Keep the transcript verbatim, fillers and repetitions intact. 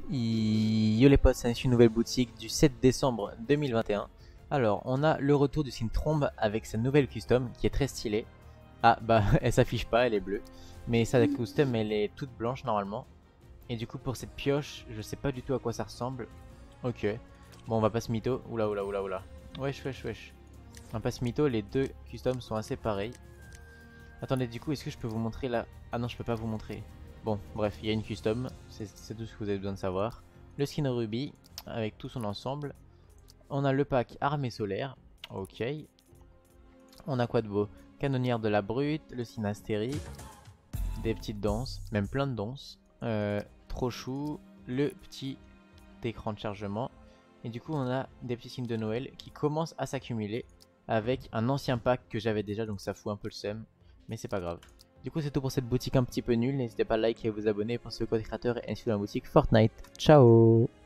Yo les potes, c'est une nouvelle boutique du sept décembre deux mille vingt et un. Alors, on a le retour du skin Trombe avec sa nouvelle custom qui est très stylée. Ah bah, elle s'affiche pas, elle est bleue. Mais sa custom, elle est toute blanche normalement. Et du coup, pour cette pioche, je sais pas du tout à quoi ça ressemble. Ok. Bon, on va pas se mytho. Oula, oula, oula, oula. Wesh, wesh, wesh. On va pas se mytho, les deux customs sont assez pareils. Attendez, du coup, est-ce que je peux vous montrer là? Ah non, je peux pas vous montrer. Bon, bref, il y a une custom, c'est tout ce que vous avez besoin de savoir. Le skin Ruby, avec tout son ensemble. On a le pack armée solaire, ok. On a quoi de beau? Canonnière de la brute, le skin Astérie, des petites danses, même plein de danses. Euh, trop chou, le petit écran de chargement. Et du coup, on a des petits skins de Noël qui commencent à s'accumuler avec un ancien pack que j'avais déjà, donc ça fout un peu le seum. Mais c'est pas grave. Du coup, c'est tout pour cette boutique un petit peu nulle. N'hésitez pas à liker et à vous abonner. Pensez au code créateur et ainsi dans la boutique Fortnite. Ciao!